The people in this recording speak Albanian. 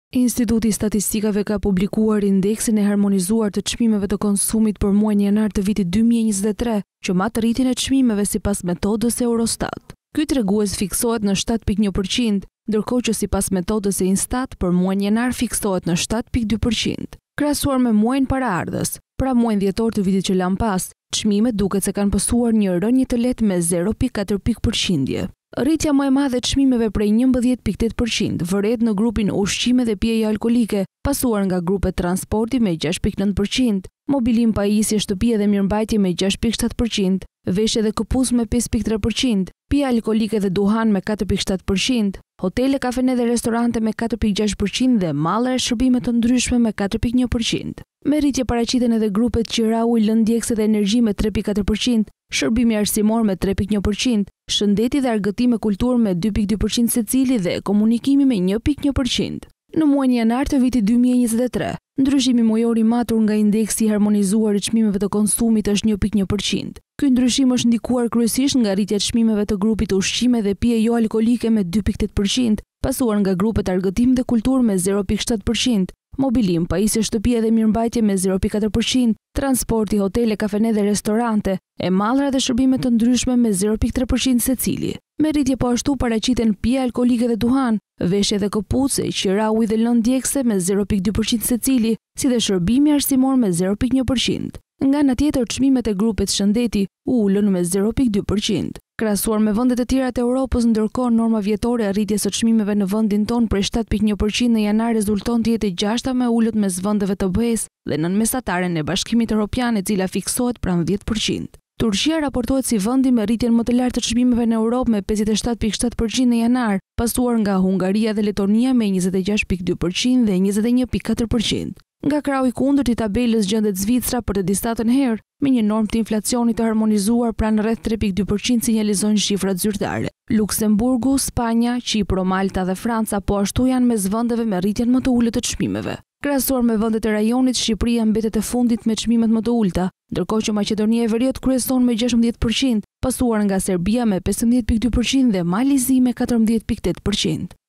Instituti i Statistikave ka publikuar indeksin e harmonizuar të çmimeve të konsumit për muajin janar të vitit 2023, që mat rritjen e çmimeve sipas metodës Eurostat. Ky tregues fiksohet në 7.1%, ndërkohë që sipas metodës e Instat për muajin janar fiksohet në 7.2%. Krahasuar me muajin paraardhës, pra muajin dhjetor të vitit që lan pas, çmimet duket se kanë pësuar një rënje të lehtë me 0.4%. Rritja më e madhe e çmimeve prej 11.8% vëret në grupin ushqime dhe pjeje alkolike, pasuar nga grupet transporti me 6.9%, mobilim, pajisje, shtëpia dhe mirëmbajtje me 6.7%, veshje dhe këpucë me 5.3%, pije alkolike dhe duhan me 4.7%, hotele, kafene dhe restorante me 4.6% dhe mallra e shërbime të ndryshme me 4.1%. Me rritje paraqiten edhe grupet qira, ujë, lëndjekse dhe energji me 3.4%, shërbimi arsimor me 3.1%, shëndeti dhe argëtimi kulturë me 2.2% secili dhe komunikimi me 1.1%. Në muajin janar të vitit 2023, ndryshimi mujor i matur nga indeksi i harmonizuar i çmimeve të konsumit është 1.1%. Ky ndryshim është ndikuar kryesisht nga rritja e çmimeve të grupit ushqime dhe pije jo alkolike me 2.8%, pasuar nga grupet argëtim dhe kulturë me 0.7%, mobilim, pajisje, shtëpia dhe mirëmbajtje me 0.4%, transporti, hotele, kafene dhe restorante, e mallra dhe shërbime të ndryshme me 0.3% secili. Me rritje po ashtu paraqiten pije alkolike dhe duhan, veshje dhe këpucë, qira, ujë dhe lëndjekse me 0.2% secili, si dhe shërbimi arsimor me 0.1%. Nga ana tjetër, çmimet e grupit shëndeti u ulën me 0.2%. Krahasuar me vendet e tjera të Europës, ndërkohë norma vjetore e rritjes së çmimeve në vendin tonë prej 7.1% në janar rezulton të jetë e gjashta më e ulët mes vendeve të BE-s dhe nën mesataren e Bashkimit Evropian, e cila fiksohet pranë 10%. Turqia raportohet si vendi me rritjen më të lartë të çmimeve në Europë me 57.7% në janar, pasuar nga Hungaria dhe Letonia me 26.2% dhe 21.4%. Nga krahu i kundërt i tabelës gjendet Zvicra për të distatën herë, me një normë të inflacionit të harmonizuar pranë rreth 3.2% sinjalizojnë shifrat zyrtare. Luksemburgu, Spanja, Çipro, Malta dhe Franca po ashtu janë mes vendeve me rritjen më të ulët të çmimeve. Krahasuar me vendet e rajonit, Shqipëria mbetet e fundit me çmimet më të ulta, ndërkohë që Maqedonia e Veriut kryeson me 16%, pasuar nga Serbia me 15.2% dhe Malizi me 14.8%.